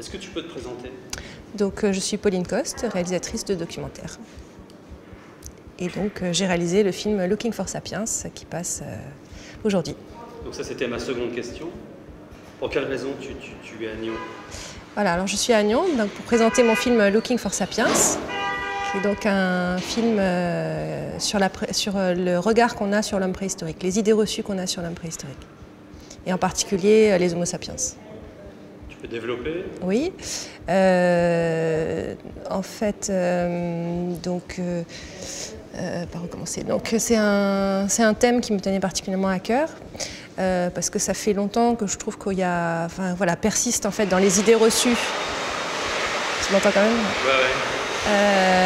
Est-ce que tu peux te présenter? Donc, je suis Pauline Coste, réalisatrice de documentaires. Et donc, j'ai réalisé le film Looking for Sapiens qui passe aujourd'hui. Donc ça, c'était ma seconde question. Pour quelle raison tu es à Nyon? Voilà, alors je suis à Nyon donc pour présenter mon film Looking for Sapiens, qui est donc un film sur le regard qu'on a sur l'homme préhistorique, les idées reçues qu'on a sur l'homme préhistorique, et en particulier les Homo sapiens. Tu peux développer? Oui. En fait, par où commencer? Donc c'est un thème qui me tenait particulièrement à cœur. Parce que ça fait longtemps que je trouve qu'il y a, persiste en fait dans les idées reçues. Tu m'entends quand même? Ouais.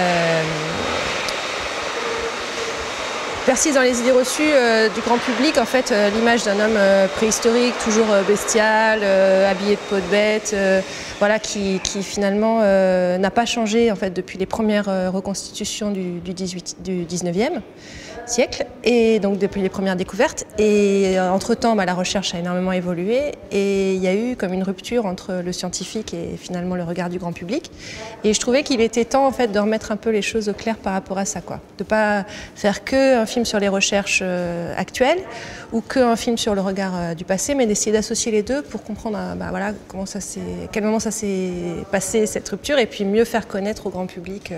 Persiste dans les idées reçues du grand public, en fait, l'image d'un homme préhistorique, toujours bestial, habillé de peau de bête, qui finalement n'a pas changé en fait depuis les premières reconstitutions du 19e siècle, et donc depuis les premières découvertes. Et entre-temps, la recherche a énormément évolué, et il y a eu comme une rupture entre le scientifique et finalement le regard du grand public. Et je trouvais qu'il était temps en fait de remettre un peu les choses au clair par rapport à ça, quoi. De pas faire que un film sur les recherches actuelles ou qu'un film sur le regard du passé, mais d'essayer d'associer les deux pour comprendre à quel moment ça s'est passé, cette rupture, et puis mieux faire connaître au grand public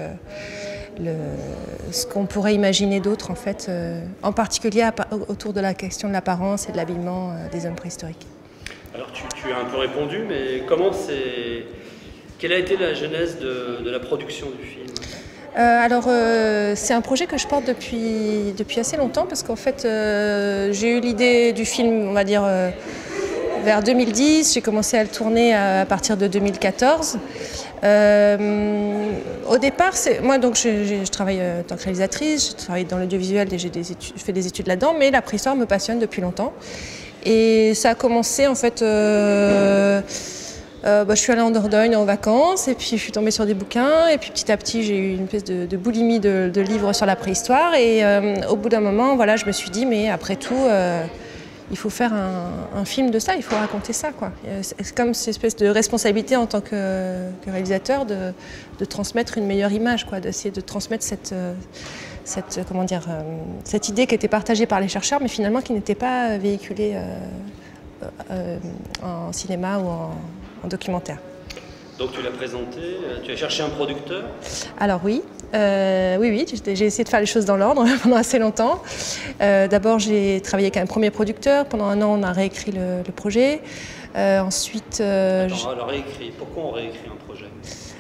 ce qu'on pourrait imaginer d'autre, en fait, en particulier autour de la question de l'apparence et de l'habillement des hommes préhistoriques. Alors tu as un peu répondu, mais quelle a été la genèse de la production du film? C'est un projet que je porte depuis assez longtemps, parce qu'en fait j'ai eu l'idée du film, on va dire, vers 2010, j'ai commencé à le tourner à partir de 2014. Au départ, je travaille en tant que réalisatrice, je travaille dans l'audiovisuel et je fais des études là-dedans, mais la préhistoire me passionne depuis longtemps. Et ça a commencé en fait, je suis allée en Dordogne en vacances, et puis je suis tombée sur des bouquins, et puis petit à petit j'ai eu une espèce de boulimie de livres sur la préhistoire, et au bout d'un moment, je me suis dit, mais après tout, il faut faire un film de ça, il faut raconter ça, quoi. C'est comme cette espèce de responsabilité en tant que réalisateur de transmettre une meilleure image, quoi, d'essayer de transmettre cette idée qui était partagée par les chercheurs, mais finalement qui n'était pas véhiculée en cinéma ou en documentaire. Donc tu l'as présenté, tu as cherché un producteur? Alors oui. Oui, j'ai essayé de faire les choses dans l'ordre pendant assez longtemps. D'abord, j'ai travaillé avec un premier producteur. Pendant un an, on a réécrit le projet. Ensuite... Alors réécrit, pourquoi on réécrit un projet?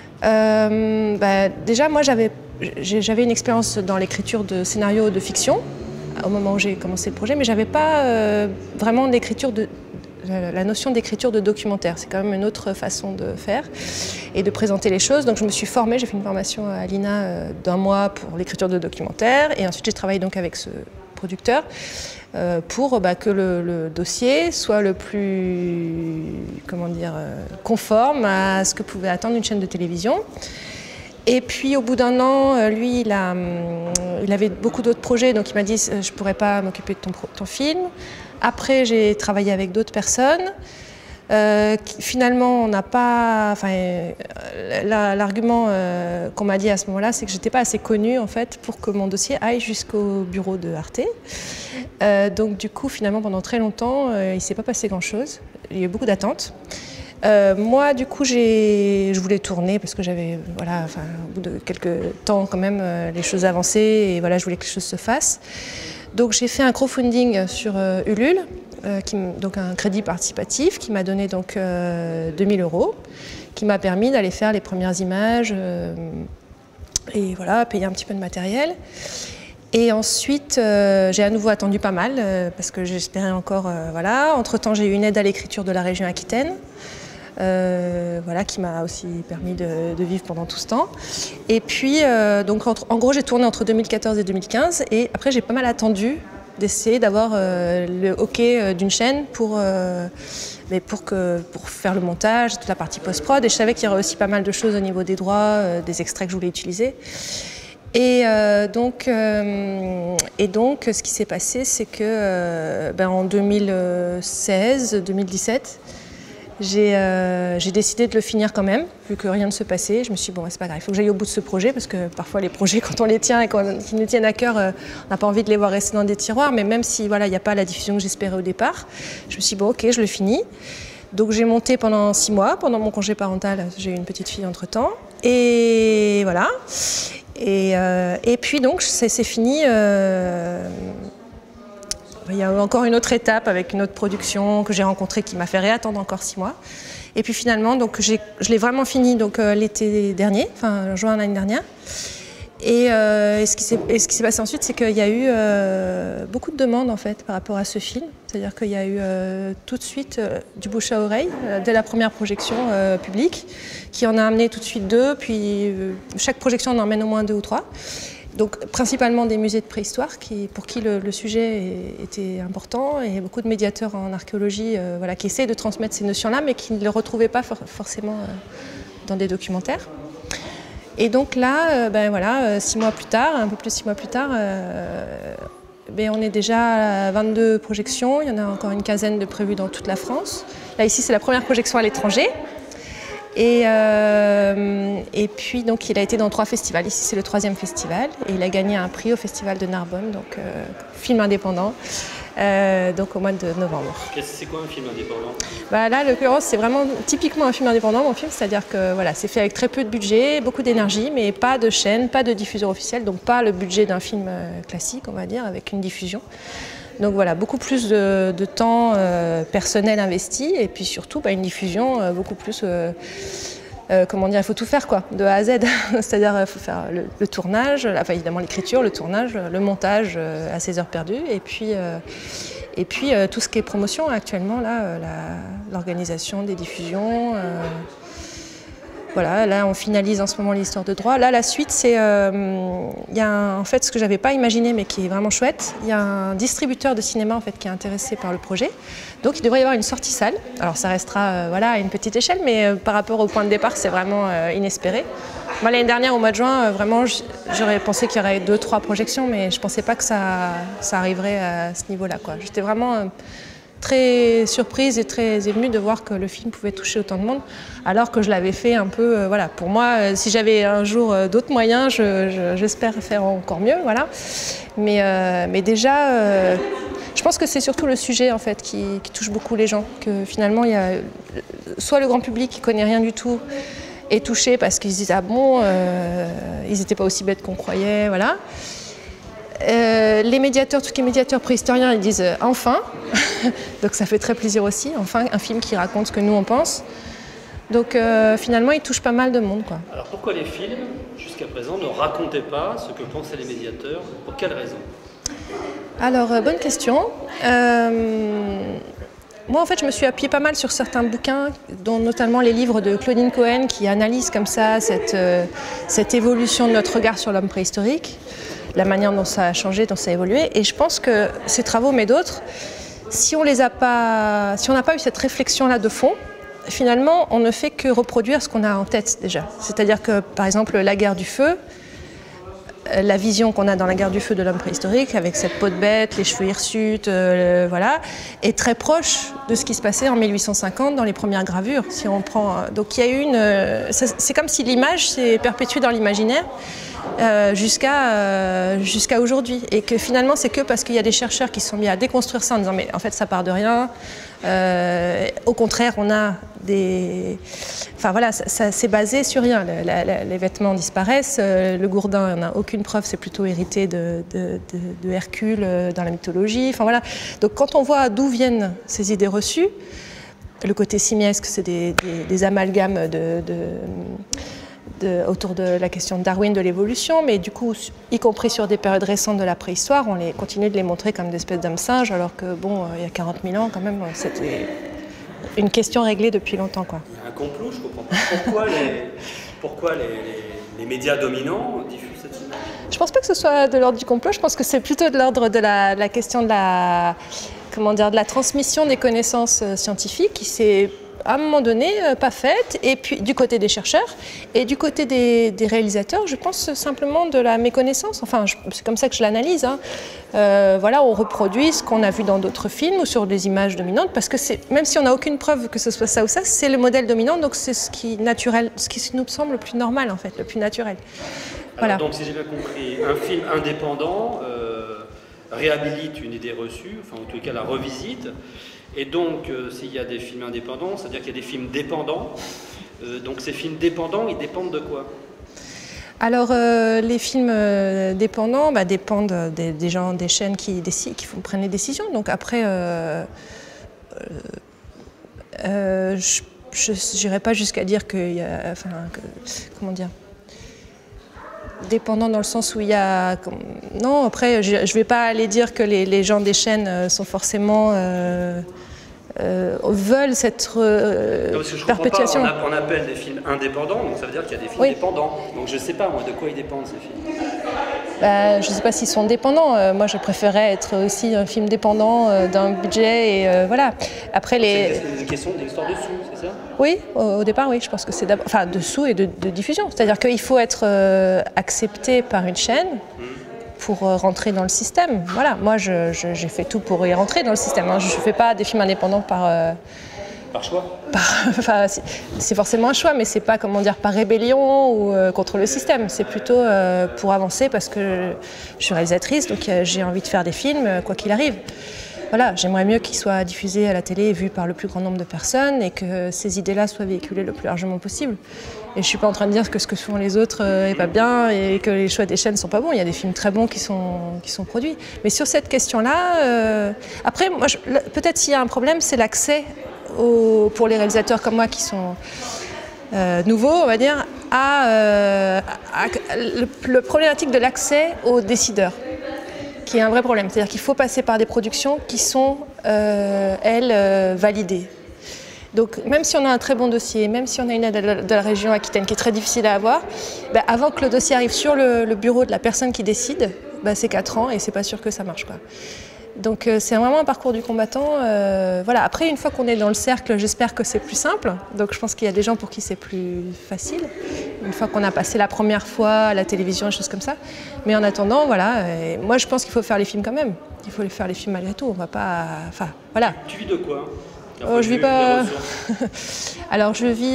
Déjà, moi, j'avais une expérience dans l'écriture de scénarios de fiction au moment où j'ai commencé le projet, mais je n'avais pas vraiment la notion d'écriture de documentaire. C'est quand même une autre façon de faire et de présenter les choses. Donc je me suis formée, j'ai fait une formation à l'INA d'1 mois pour l'écriture de documentaire, et ensuite j'ai travaillé donc avec ce producteur pour que le dossier soit le plus conforme à ce que pouvait attendre une chaîne de télévision. Et puis au bout d'1 an, lui, il avait beaucoup d'autres projets, donc il m'a dit je ne pourrais pas m'occuper de ton film. Après, j'ai travaillé avec d'autres personnes. Finalement, on n'a pas. L'argument qu'on m'a dit à ce moment-là, c'est que j'étais pas assez connue en fait pour que mon dossier aille jusqu'au bureau de Arte. Donc du coup, finalement, pendant très longtemps, il s'est pas passé grand-chose. Il y a eu beaucoup d'attentes. Moi, du coup, je voulais tourner parce que j'avais, au bout de quelques temps quand même, les choses avançaient, et je voulais que les choses se fassent. Donc j'ai fait un crowdfunding sur Ulule, donc un crédit participatif qui m'a donné donc 2000 €, qui m'a permis d'aller faire les premières images et payer un petit peu de matériel. Et ensuite, j'ai à nouveau attendu pas mal parce que j'espérais encore, Entre-temps, j'ai eu une aide à l'écriture de la région Aquitaine. Qui m'a aussi permis de vivre pendant tout ce temps. Et puis, en gros, j'ai tourné entre 2014 et 2015, et après j'ai pas mal attendu d'essayer d'avoir le OK d'une chaîne pour faire le montage, toute la partie post-prod, et je savais qu'il y aurait aussi pas mal de choses au niveau des droits, des extraits que je voulais utiliser. Et donc, ce qui s'est passé, c'est que en 2016-2017, j'ai décidé de le finir quand même, vu que rien ne se passait. Je me suis dit, bon, c'est pas grave, il faut que j'aille au bout de ce projet, parce que parfois les projets, quand on les tient et qu'ils nous tiennent à cœur, on n'a pas envie de les voir rester dans des tiroirs, mais même si voilà, il n'y a pas la diffusion que j'espérais au départ, je me suis dit, bon, ok, je le finis. Donc j'ai monté pendant 6 mois, pendant mon congé parental, j'ai eu une petite fille entre-temps, et voilà. Et puis donc, c'est fini. Il y a encore une autre étape avec une autre production que j'ai rencontrée qui m'a fait réattendre encore 6 mois. Et puis finalement, donc, je l'ai vraiment fini l'été dernier, enfin juin l'année dernière. Et ce qui s'est passé ensuite, c'est qu'il y a eu beaucoup de demandes en fait par rapport à ce film. C'est-à-dire qu'il y a eu tout de suite du bouche à oreille dès la première projection publique, qui en a amené tout de suite 2, puis chaque projection en emmène au moins 2 ou 3. Donc principalement des musées de préhistoire pour qui le sujet était important, et beaucoup de médiateurs en archéologie voilà, qui essaient de transmettre ces notions-là, mais qui ne les retrouvaient pas forcément dans des documentaires. Et donc là, voilà, 6 mois plus tard, un peu plus de 6 mois plus tard, on est déjà à 22 projections, il y en a encore une quinzaine de prévues dans toute la France. Là ici c'est la première projection à l'étranger. Et puis donc il a été dans 3 festivals. Ici c'est le 3e festival et il a gagné un prix au festival de Narbonne, donc film indépendant, donc au mois de novembre. C'est quoi un film indépendant? Là, l'occurrence, c'est vraiment typiquement un film indépendant, mon film, c'est-à-dire que voilà, c'est fait avec très peu de budget, beaucoup d'énergie, mais pas de chaîne, pas de diffuseur officiel, donc pas le budget d'un film classique, on va dire, avec une diffusion. Donc voilà, beaucoup plus de temps personnel investi, et puis surtout une diffusion beaucoup plus, comment dire, il faut tout faire quoi, de A à Z. C'est-à-dire il faut faire le tournage, enfin évidemment l'écriture, le tournage, le montage à 16 heures perdues, et puis tout ce qui est promotion actuellement, là, l'organisation des diffusions. Voilà, là on finalise en ce moment l'histoire de droit. Là la suite c'est, il y a en fait ce que j'avais pas imaginé mais qui est vraiment chouette. Il y a un distributeur de cinéma en fait qui est intéressé par le projet. Donc il devrait y avoir une sortie salle. Alors ça restera voilà, à une petite échelle, mais par rapport au point de départ c'est vraiment inespéré. Moi l'année dernière au mois de juin, vraiment j'aurais pensé qu'il y aurait 2-3 projections, mais je pensais pas que ça arriverait à ce niveau-là, quoi. J'étais vraiment très surprise et très émue de voir que le film pouvait toucher autant de monde, alors que je l'avais fait un peu, voilà, pour moi, si j'avais un jour d'autres moyens, j'espère faire encore mieux, voilà. Mais déjà, je pense que c'est surtout le sujet en fait qui touche beaucoup les gens, que finalement il y a soit le grand public qui connaît rien du tout est touché parce qu'ils se disent ah bon, ils n'étaient pas aussi bêtes qu'on croyait, voilà. Les médiateurs, tous les médiateurs préhistoriens, ils disent enfin, donc ça fait très plaisir aussi, enfin un film qui raconte ce que nous on pense. Donc finalement il touche pas mal de monde, quoi. Alors pourquoi les films, jusqu'à présent, ne racontaient pas ce que pensaient les médiateurs? Pour quelles raisons? Alors bonne question. Moi en fait je me suis appuyée pas mal sur certains bouquins, dont notamment les livres de Claudine Cohen qui analysent comme ça cette évolution de notre regard sur l'homme préhistorique, la manière dont ça a changé, dont ça a évolué. Et je pense que ces travaux, mais d'autres, si on n'a pas eu cette réflexion-là de fond, finalement, on ne fait que reproduire ce qu'on a en tête déjà. C'est-à-dire que, par exemple, la guerre du feu, la vision qu'on a dans la guerre du feu de l'homme préhistorique, avec cette peau de bête, les cheveux hirsutes, voilà, est très proche de ce qui se passait en 1850 dans les premières gravures. Si on prend, donc il y a eu c'est comme si l'image s'est perpétuée dans l'imaginaire jusqu'à aujourd'hui, et que finalement c'est que parce qu'il y a des chercheurs qui se sont mis à déconstruire ça en disant mais en fait ça part de rien, au contraire on a enfin voilà, ça c'est basé sur rien, les vêtements disparaissent, le gourdin on n'a aucune preuve, c'est plutôt hérité de Hercule dans la mythologie, enfin voilà. Donc quand on voit d'où viennent ces idées reçues, le côté simiesque c'est des amalgames autour de la question de Darwin, de l'évolution, mais du coup, y compris sur des périodes récentes de la préhistoire, on continue de les montrer comme des espèces d'hommes singes, alors que bon, il y a 40 000 ans quand même, c'était une question réglée depuis longtemps, quoi. Il y a un complot, je comprends pas. Pourquoi les médias dominants diffusent cette image? Je pense pas que ce soit de l'ordre du complot, je pense que c'est plutôt de l'ordre de la question de la transmission des connaissances scientifiques qui s'est à un moment donné, pas faite, et puis du côté des chercheurs, et du côté des réalisateurs, je pense simplement de la méconnaissance, enfin c'est comme ça que je l'analyse, hein. Voilà, on reproduit ce qu'on a vu dans d'autres films ou sur des images dominantes, parce que même si on n'a aucune preuve que ce soit ça ou ça, c'est le modèle dominant, donc c'est ce qui nous semble le plus normal en fait, le plus naturel. Voilà. Alors, donc si j'ai bien compris, un film indépendant réhabilite une idée reçue, enfin en tout cas la revisite, et donc s'il y a des films indépendants, c'est-à-dire qu'il y a des films dépendants, donc ces films dépendants, ils dépendent de quoi? Alors les films dépendants dépendent des gens, des chaînes qui prennent les décisions, donc après je n'irai pas jusqu'à dire qu'il y a, comment dire, dépendant dans le sens où il y a... Non, après, je ne vais pas aller dire que les gens des chaînes sont forcément... veulent cette perpétuation. On appelle des films indépendants, donc ça veut dire qu'il y a des films dépendants. Donc je ne sais pas, moi, de quoi ils dépendent, ces films. Je ne sais pas s'ils sont dépendants. Moi, je préférais être aussi un film dépendant d'un budget. Et voilà. Après, c'est une question d'histoire de sous, c'est ça? Oui, au départ, oui. Je pense que c'est d'abord... Enfin, de sous et de diffusion. C'est-à-dire qu'il faut être accepté par une chaîne pour rentrer dans le système. Voilà. Moi, j'ai fait tout pour y rentrer dans le système. Hein. Je ne fais pas des films indépendants par choix. Enfin, c'est forcément un choix, mais c'est pas, comment dire, par rébellion ou contre le système. C'est plutôt pour avancer parce que je suis réalisatrice, donc j'ai envie de faire des films, quoi qu'il arrive. Voilà, j'aimerais mieux qu'ils soient diffusés à la télé et vus par le plus grand nombre de personnes et que ces idées-là soient véhiculées le plus largement possible. Et je ne suis pas en train de dire que ce que font les autres n'est pas bien et que les choix des chaînes ne sont pas bons. Il y a des films très bons qui sont produits. Mais sur cette question-là, après, moi, peut-être s'il y a un problème, c'est l'accès pour les réalisateurs comme moi qui sont nouveaux, on va dire, le problématique de l'accès aux décideurs, qui est un vrai problème. C'est-à-dire qu'il faut passer par des productions qui sont, elles, validées. Donc même si on a un très bon dossier, même si on a une aide de la région Aquitaine qui est très difficile à avoir, avant que le dossier arrive sur le bureau de la personne qui décide, c'est 4 ans et c'est pas sûr que ça marche, quoi. Donc c'est vraiment un parcours du combattant. Voilà. Après, une fois qu'on est dans le cercle, j'espère que c'est plus simple. Donc je pense qu'il y a des gens pour qui c'est plus facile. Une fois qu'on a passé la première fois à la télévision, des choses comme ça. Mais en attendant, voilà. Moi, je pense qu'il faut faire les films quand même. Il faut faire les films malgré tout. On va pas. Enfin, voilà. Tu vis de quoi? Je vis pas. Alors je vis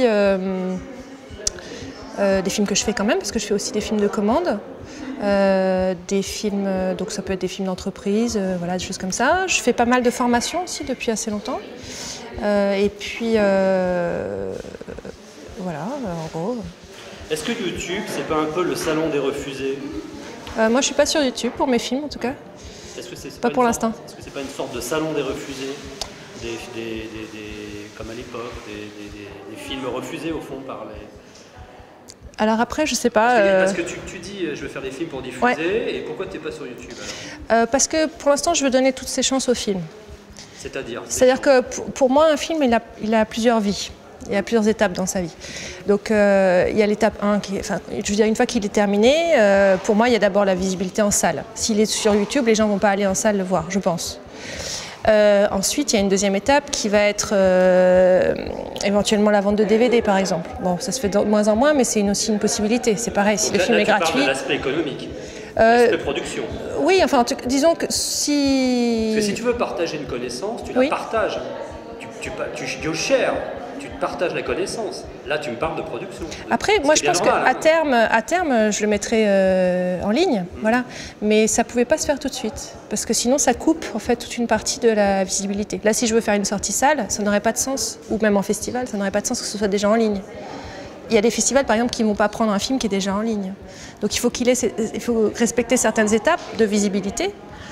des films que je fais quand même, parce que je fais aussi des films de commande. Des films, donc ça peut être des films d'entreprise, voilà, des choses comme ça. Je fais pas mal de formations aussi depuis assez longtemps. Et puis, voilà, en gros. Est-ce que YouTube, c'est pas un peu le salon des refusés? Moi, je suis pas sur YouTube pour mes films, en tout cas. Est-ce que c'est pas pour l'instant. Est-ce que c'est pas une sorte de salon des refusés, comme à l'époque, des films refusés au fond par les... Alors après, je sais pas. Parce que tu dis, je veux faire des films pour diffuser, et pourquoi tu n'es pas sur YouTube alors? Parce que pour l'instant, je veux donner toutes ces chances au film. C'est-à-dire que pour moi, un film, il a plusieurs vies. Il y a plusieurs étapes dans sa vie. Donc il y a l'étape 1, je veux dire, une fois qu'il est terminé, pour moi, il y a d'abord la visibilité en salle. S'il est sur YouTube, les gens ne vont pas aller en salle le voir, je pense. Ensuite, il y a une deuxième étape qui va être éventuellement la vente de DVD, par exemple. Bon, ça se fait de moins en moins, mais c'est aussi une possibilité. C'est pareil, si le film est gratuit. Tu parles de l'aspect économique, l'aspect production. Oui, enfin, disons que si... Parce que si tu veux partager une connaissance, tu la partages. Tu cher. Tu partages la connaissance. Là, tu me parles de production. Après, moi, je pense qu'à terme, je le mettrai en ligne, voilà. Mais ça ne pouvait pas se faire tout de suite, parce que sinon, ça coupe en fait toute une partie de la visibilité. Là, si je veux faire une sortie salle, ça n'aurait pas de sens, ou même en festival, ça n'aurait pas de sens que ce soit déjà en ligne. Il y a des festivals, par exemple, qui ne vont pas prendre un film qui est déjà en ligne. Donc, il faut respecter certaines étapes de visibilité.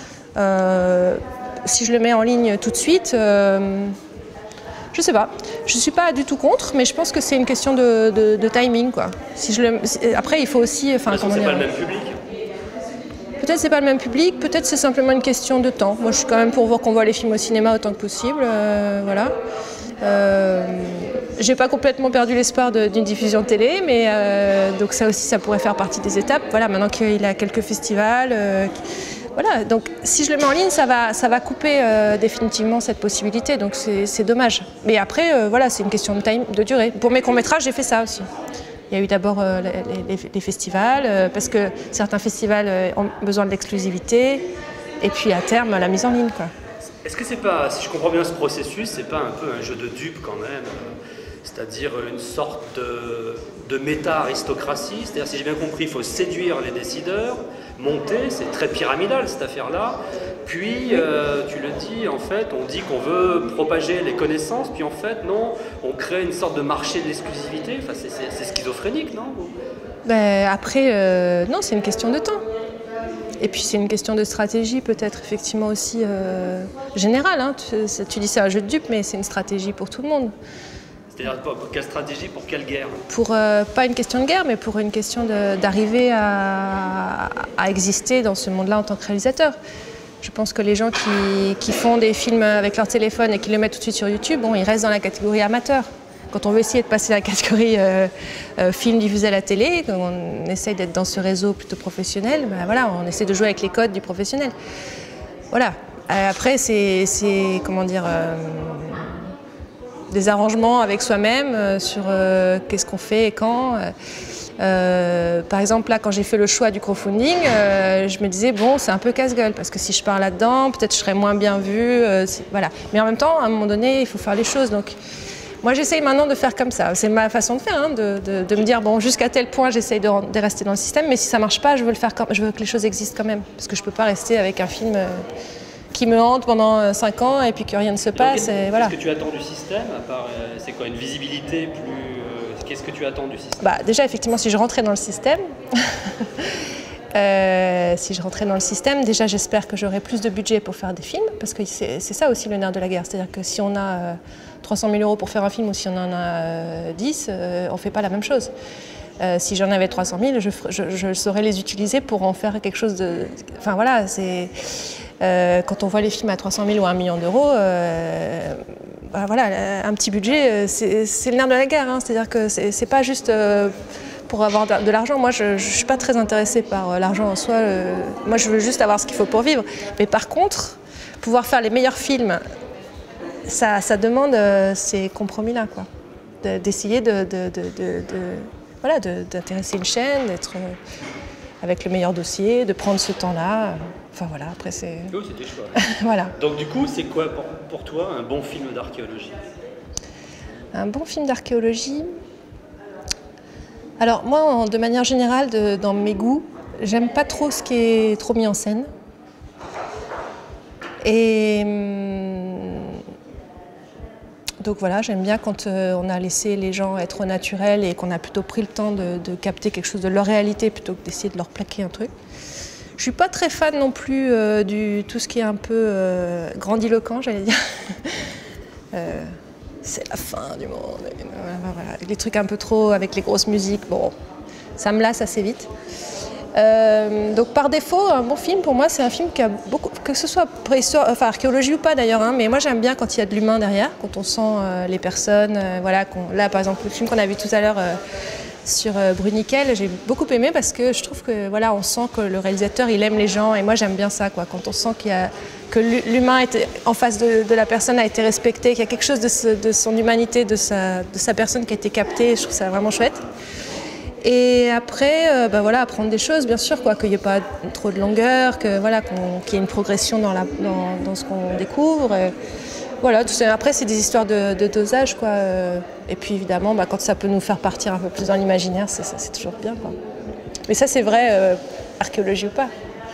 Si je le mets en ligne tout de suite... je sais pas. Je suis pas du tout contre, mais je pense que c'est une question de timing, quoi. Après, il faut aussi... Enfin, c'est pas le même public. Peut-être c'est pas le même public, peut-être c'est simplement une question de temps. Moi, je suis quand même pour voir qu'on voit les films au cinéma autant que possible, voilà. J'ai pas complètement perdu l'espoir d'une diffusion télé, mais donc ça aussi, ça pourrait faire partie des étapes. Voilà, maintenant qu'il y a quelques festivals... Voilà, donc si je le mets en ligne, ça va couper définitivement cette possibilité, donc c'est dommage. Mais après, voilà, c'est une question de durée. Pour mes courts-métrages, j'ai fait ça aussi. Il y a eu d'abord les festivals, parce que certains festivals ont besoin de l'exclusivité, et puis à terme, la mise en ligne, quoi. Est-ce que c'est pas, si je comprends bien ce processus, c'est pas un peu un jeu de dupes quand même, c'est-à-dire une sorte de méta-aristocratie, c'est-à-dire si j'ai bien compris, il faut séduire les décideurs, monter, c'est très pyramidal cette affaire-là, puis tu le dis, en fait, on dit qu'on veut propager les connaissances, puis en fait, non, on crée une sorte de marché de l'exclusivité, enfin, c'est schizophrénique, non? Ben, après, non, c'est une question de temps. Et puis c'est une question de stratégie peut-être effectivement aussi générale. Hein. Tu dis c'est un jeu de dupes, mais c'est une stratégie pour tout le monde. C'est-à-dire quelle stratégie pour quelle guerre? Pour pas une question de guerre, mais pour une question d'arriver à exister dans ce monde-là en tant que réalisateur. Je pense que les gens qui font des films avec leur téléphone et qui le mettent tout de suite sur YouTube, bon, ils restent dans la catégorie amateur. Quand on veut essayer de passer à la catégorie film diffusé à la télé, on essaye d'être dans ce réseau plutôt professionnel, ben voilà, on essaie de jouer avec les codes du professionnel. Voilà. Après, c'est comment dire, des arrangements avec soi-même sur qu'est-ce qu'on fait et quand. Par exemple, là, quand j'ai fait le choix du crowdfunding, je me disais, bon, c'est un peu casse-gueule, parce que si je pars là-dedans, peut-être je serais moins bien vue. Voilà. Mais en même temps, à un moment donné, il faut faire les choses. Donc, moi, j'essaye maintenant de faire comme ça. C'est ma façon de faire, hein, de me dire, bon, jusqu'à tel point, j'essaye de rester dans le système, mais si ça ne marche pas, je veux que les choses existent quand même. Parce que je ne peux pas rester avec un film qui me hante pendant 5 ans et puis que rien ne se passe. Qu'est-ce que tu attends du système, à part, c'est quoi, une visibilité plus... Qu'est-ce que tu attends du système? Bah, déjà, effectivement, si je rentrais dans le système... déjà j'espère que j'aurai plus de budget pour faire des films, parce que c'est ça aussi le nerf de la guerre, c'est-à-dire que si on a 300 000 € pour faire un film ou si on en a 10, on ne fait pas la même chose. Si j'en avais 300 000, je saurais les utiliser pour en faire quelque chose de... Enfin voilà, c'est... quand on voit les films à 300 000 ou 1 million d'euros, bah, voilà, un petit budget, c'est le nerf de la guerre, hein, c'est-à-dire que c'est pas juste... pour avoir de l'argent. Moi, je ne suis pas très intéressée par l'argent en soi. Moi, je veux juste avoir ce qu'il faut pour vivre. Mais par contre, pouvoir faire les meilleurs films, ça demande ces compromis-là, quoi. D'essayer voilà, d'intéresser une chaîne, d'être avec le meilleur dossier, de prendre ce temps-là. Enfin voilà, après c'est... Oh, c'était choix. Voilà. Donc du coup, c'est quoi pour toi un bon film d'archéologie? Un bon film d'archéologie... Alors moi, de manière générale, dans mes goûts, j'aime pas trop ce qui est trop mis en scène. Et donc voilà, j'aime bien quand on a laissé les gens être au naturel et qu'on a plutôt pris le temps de capter quelque chose de leur réalité plutôt que d'essayer de leur plaquer un truc. Je suis pas très fan non plus du tout ce qui est un peu grandiloquent, j'allais dire. C'est la fin du monde, voilà. Les trucs un peu trop avec les grosses musiques, bon, ça me lasse assez vite. Donc par défaut, un bon film pour moi c'est un film qui a beaucoup, que ce soit préhistoire, enfin archéologie ou pas d'ailleurs, hein, mais moi j'aime bien quand il y a de l'humain derrière, quand on sent les personnes, voilà, là par exemple le film qu'on a vu tout à l'heure sur Bruniquel, j'ai beaucoup aimé parce que je trouve que voilà, on sent que le réalisateur il aime les gens et moi j'aime bien ça, quoi, quand on sent que l'humain en face de la personne a été respecté, qu'il y a quelque chose de son humanité, de sa personne qui a été captée, je trouve ça vraiment chouette. Et après, bah voilà, apprendre des choses, bien sûr, qu'il n'y ait pas trop de longueur, qu'il y ait une progression dans ce qu'on découvre. Voilà, après, c'est des histoires de dosage, quoi. Et puis, évidemment, quand ça peut nous faire partir un peu plus dans l'imaginaire, c'est toujours bien, quoi. Mais ça, c'est vrai, archéologie ou pas.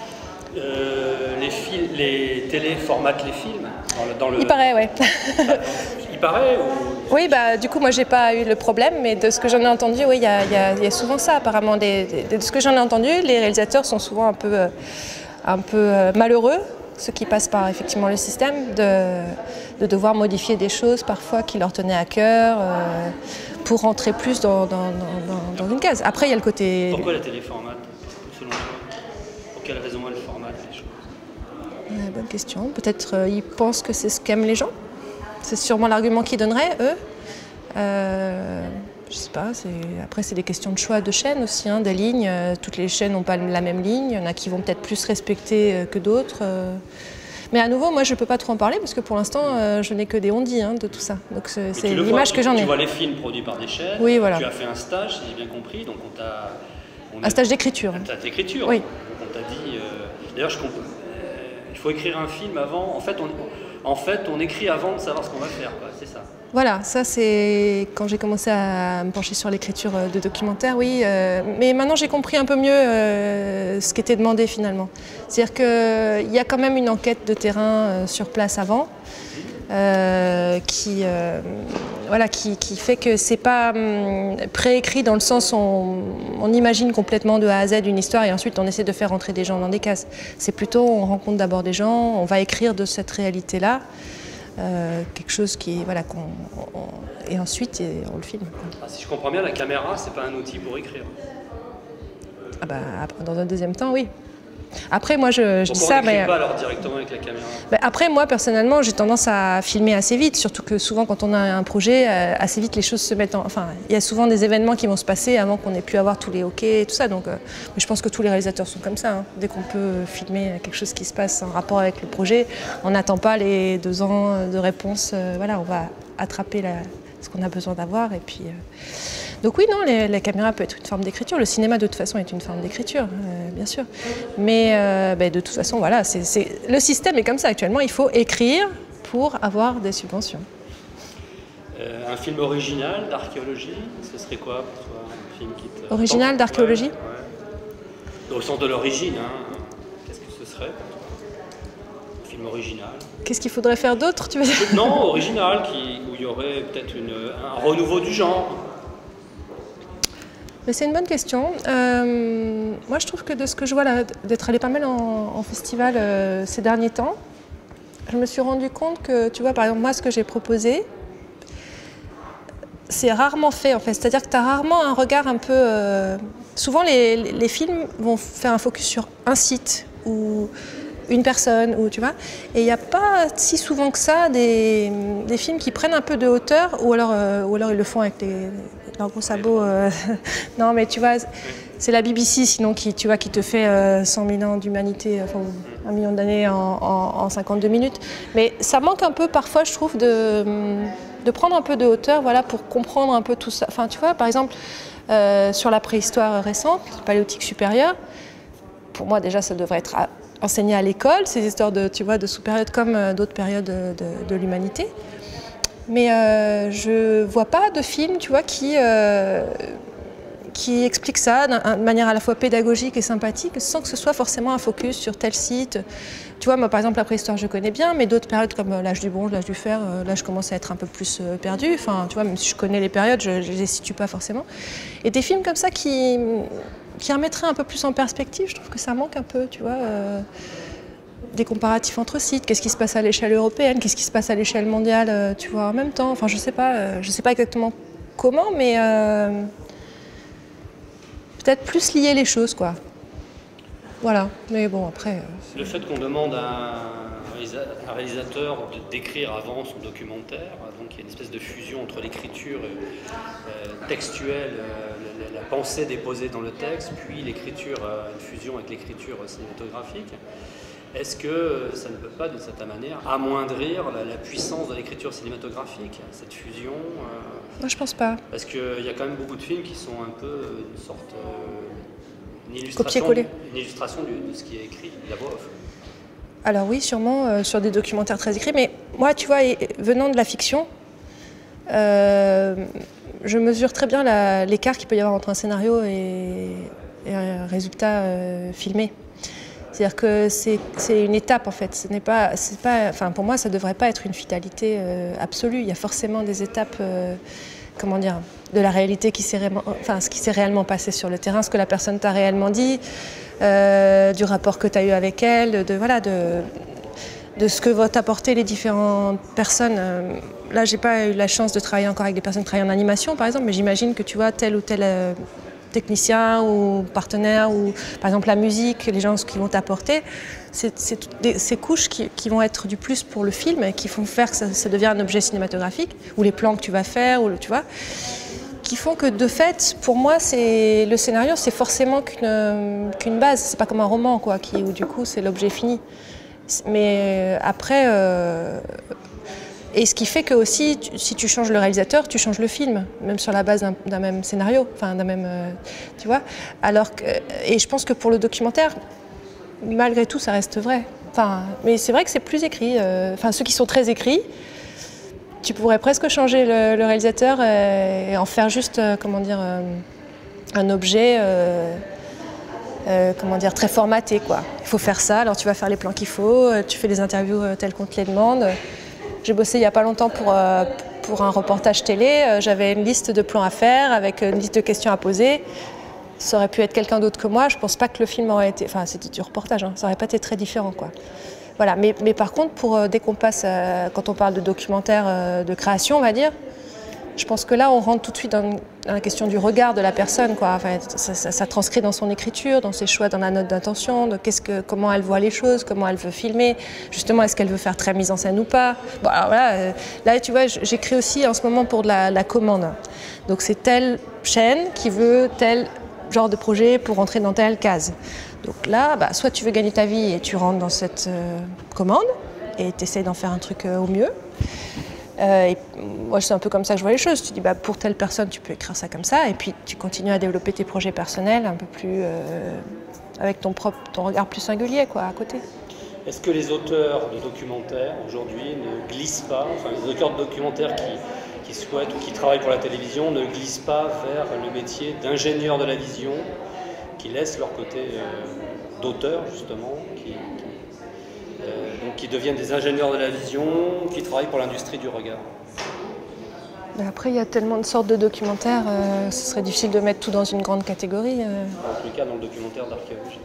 Les télés formatent les films dans le... Il paraît, ouais. Il paraît ou... Oui, du coup, moi, j'ai pas eu le problème, mais de ce que j'en ai entendu, oui, il y a souvent ça, apparemment. De ce que j'en ai entendu, les réalisateurs sont souvent un peu malheureux, ceux qui passent par, effectivement, le système, de devoir modifier des choses, parfois, qui leur tenaient à cœur, pour rentrer plus dans une case. Après, il y a le côté... Pourquoi la télé formate, selon toi? Pour quelle raison elle formate les choses? Bonne question. Peut-être ils pensent que c'est ce qu'aiment les gens. C'est sûrement l'argument qu'ils donneraient, eux. Je sais pas, après c'est des questions de choix de chaînes aussi, hein, des lignes. Toutes les chaînes n'ont pas la même ligne, il y en a qui vont peut-être plus respecter que d'autres. Mais à nouveau, moi je peux pas trop en parler parce que pour l'instant je n'ai que des on-dit de tout ça. Donc c'est l'image que j'en ai. Tu vois les films produits par des chaînes, oui, voilà. Tu as fait un stage, si j'ai bien compris, donc un stage d'écriture. Un stage d'écriture, oui. Donc on t'a dit... D'ailleurs, il faut écrire un film avant, en fait on écrit avant de savoir ce qu'on va faire, c'est ça. Voilà, ça c'est quand j'ai commencé à me pencher sur l'écriture de documentaires, oui. Mais maintenant j'ai compris un peu mieux ce qui était demandé finalement. C'est-à-dire qu'il y a quand même une enquête de terrain sur place avant, qui fait que c'est pas préécrit dans le sens où on imagine complètement de A à Z une histoire et ensuite on essaie de faire rentrer des gens dans des cases. C'est plutôt on rencontre d'abord des gens, on va écrire de cette réalité-là. Quelque chose qui et ensuite on le filme. Si je comprends bien, la caméra c'est pas un outil pour écrire. Ah bah, dans un deuxième temps, oui. Après, moi, je dis ça, mais pas alors directement avec la caméra. Après, moi, personnellement, j'ai tendance à filmer assez vite, surtout que souvent, quand on a un projet, assez vite, les choses se mettent Enfin, il y a souvent des événements qui vont se passer avant qu'on ait pu avoir tous les OK et tout ça. Donc, je pense que tous les réalisateurs sont comme ça. Dès qu'on peut filmer quelque chose qui se passe en rapport avec le projet, on n'attend pas les 2 ans de réponse. Voilà, on va attraper ce qu'on a besoin d'avoir et puis... Donc oui, non, la caméra peut être une forme d'écriture. Le cinéma, de toute façon, est une forme d'écriture, bien sûr. Mais de toute façon, voilà, le système est comme ça actuellement. Il faut écrire pour avoir des subventions. Un film original d'archéologie, ce serait quoi pour toi, un film qui te... Original d'archéologie ? Ouais. Au sens de l'origine, qu'est-ce que ce serait pour toi ? Un film original. Qu'est-ce qu'il faudrait faire d'autre, tu veux dire ? Non, original, où il y aurait peut-être un renouveau du genre. C'est une bonne question. Moi, je trouve que de ce que je vois là, d'être allée pas mal en festival ces derniers temps, je me suis rendu compte que, tu vois, par exemple, moi, ce que j'ai proposé, c'est rarement fait, en fait. C'est-à-dire que tu as rarement un regard un peu... Souvent, les films vont faire un focus sur un site ou une personne, ou tu vois. Et il n'y a pas si souvent que ça des films qui prennent un peu de hauteur, ou alors ils le font avec leurs gros sabots. Non, mais tu vois, c'est la BBC sinon qui te fait 100 000 ans d'humanité, enfin 1 million d'années en 52 minutes. Mais ça manque un peu parfois, je trouve, de prendre un peu de hauteur, voilà, pour comprendre un peu tout ça. Enfin, tu vois, par exemple, sur la préhistoire récente, le paléolithique supérieur, pour moi déjà ça devrait être enseigné à l'école, ces histoires de sous-périodes comme d'autres périodes de l'humanité. Mais je vois pas de film, tu vois, qui explique ça de manière à la fois pédagogique et sympathique, sans que ce soit forcément un focus sur tel site. Tu vois, moi par exemple la préhistoire je connais bien, mais d'autres périodes comme l'âge du bronze, l'âge du fer, là je commence à être un peu plus perdue. Enfin, tu vois, même si je connais les périodes, je les situe pas forcément. Et des films comme ça qui remettraient un peu plus en perspective, je trouve que ça manque un peu, tu vois. Des comparatifs entre sites, qu'est-ce qui se passe à l'échelle européenne, qu'est-ce qui se passe à l'échelle mondiale, tu vois, en même temps. Enfin, je sais pas exactement comment, mais peut-être plus lier les choses, quoi. Voilà, mais bon, après... Le fait qu'on demande à un réalisateur d'écrire avant son documentaire, donc il y a une espèce de fusion entre l'écriture textuelle, la pensée déposée dans le texte, puis l'écriture, une fusion avec l'écriture cinématographique. Est-ce que ça ne peut pas, d'une certaine manière, amoindrir la puissance de l'écriture cinématographique, cette fusion Moi, je pense pas. Parce qu'il y a quand même beaucoup de films qui sont un peu une sorte... une illustration de ce qui est écrit, de la voix off. Alors oui, sûrement, sur des documentaires très écrits. Mais moi, tu vois, venant de la fiction, je mesure très bien l'écart qu'il peut y avoir entre un scénario et un résultat filmé. C'est-à-dire que c'est une étape en fait. Enfin, pour moi, ça ne devrait pas être une finalité absolue. Il y a forcément des étapes, de la réalité ce qui s'est réellement passé sur le terrain, ce que la personne t'a réellement dit, du rapport que tu as eu avec elle, de ce que vont t'apporter les différentes personnes. Là, j'ai pas eu la chance de travailler encore avec des personnes qui travaillent en animation, par exemple, mais j'imagine que tu vois tel ou tel technicien ou partenaire, ou par exemple la musique, les gens qui vont t'apporter, c'est ces couches qui vont être du plus pour le film et qui font faire que ça devienne un objet cinématographique, ou les plans que tu vas faire, tu vois, qui font que de fait, pour moi, le scénario, c'est forcément qu'une base. C'est pas comme un roman, quoi, où du coup c'est l'objet fini. Mais après, et ce qui fait que aussi, si tu changes le réalisateur, tu changes le film, même sur la base d'un même scénario, enfin d'un même, tu vois. Et je pense que pour le documentaire, malgré tout, ça reste vrai. Enfin, mais c'est vrai que c'est plus écrit. Enfin, ceux qui sont très écrits, tu pourrais presque changer le réalisateur et en faire juste, comment dire, un objet, comment dire, très formaté, quoi. Il faut faire ça, alors tu vas faire les plans qu'il faut, tu fais les interviews telles qu'on te les demande. J'ai bossé il n'y a pas longtemps pour un reportage télé. J'avais une liste de plans à faire avec une liste de questions à poser. Ça aurait pu être quelqu'un d'autre que moi. Je ne pense pas que le film aurait été... Enfin, c'était du reportage, hein. Ça n'aurait pas été très différent, quoi. Voilà. Mais par contre, dès qu'on passe, quand on parle de documentaire de création, on va dire, je pense que là, on rentre tout de suite dans la question du regard de la personne, quoi. Enfin, ça transcrit dans son écriture, dans ses choix, dans la note d'intention, de comment elle voit les choses, comment elle veut filmer. Justement, est-ce qu'elle veut faire très mise en scène ou pas. Bon, alors voilà, là, tu vois, j'écris aussi en ce moment pour de la commande. Donc, c'est telle chaîne qui veut tel genre de projet pour rentrer dans telle case. Donc là, soit tu veux gagner ta vie et tu rentres dans cette commande et tu essaies d'en faire un truc au mieux. Et moi, c'est un peu comme ça que je vois les choses. Tu dis, pour telle personne, tu peux écrire ça comme ça, et puis tu continues à développer tes projets personnels un peu plus avec ton regard plus singulier, quoi, à côté. Est-ce que les auteurs de documentaires aujourd'hui ne glissent pas, enfin les auteurs de documentaires qui souhaitent ou qui travaillent pour la télévision ne glissent pas vers le métier d'ingénieur de la vision, qui laissent leur côté d'auteur, justement, donc qui deviennent des ingénieurs de la vision, qui travaillent pour l'industrie du regard? Après, il y a tellement de sortes de documentaires, ce serait difficile de mettre tout dans une grande catégorie. En tout cas, dans le documentaire d'archéologie.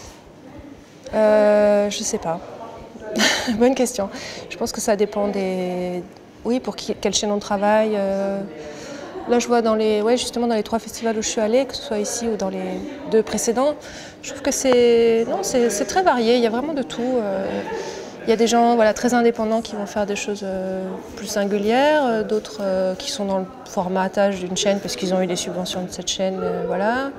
Je sais pas. Bonne question. Je pense que ça dépend des... Oui, pour quelle chaîne on travaille. Là, je vois justement dans les 3 festivals où je suis allée, que ce soit ici ou dans les 2 précédents, je trouve que c'est très varié, il y a vraiment de tout. Il y a des gens très indépendants qui vont faire des choses plus singulières, d'autres qui sont dans le formatage d'une chaîne parce qu'ils ont eu des subventions de cette chaîne. Voilà.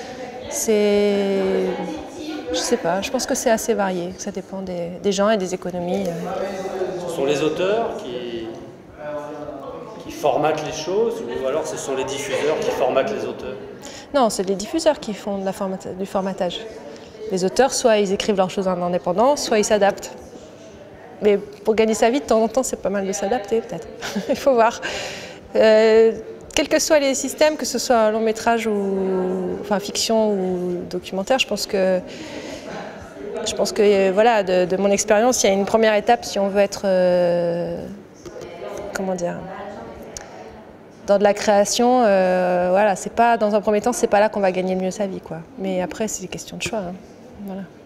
Je sais pas, je pense que c'est assez varié, ça dépend des gens et des économies. Ce sont les auteurs qui formatent les choses, ou alors ce sont les diffuseurs qui formatent les auteurs? Non, c'est les diffuseurs qui font du formatage. Les auteurs, soit ils écrivent leurs choses en indépendant, soit ils s'adaptent. Mais pour gagner sa vie, de temps en temps, c'est pas mal de s'adapter, peut-être. Il faut voir. Quels que soient les systèmes, que ce soit un long métrage ou fiction ou documentaire, je pense que voilà, de mon expérience, il y a une première étape si on veut être, comment dire, dans de la création. Voilà, c'est pas dans un premier temps, c'est pas là qu'on va gagner le mieux sa vie, quoi. Mais après, c'est une question de choix, hein. Voilà.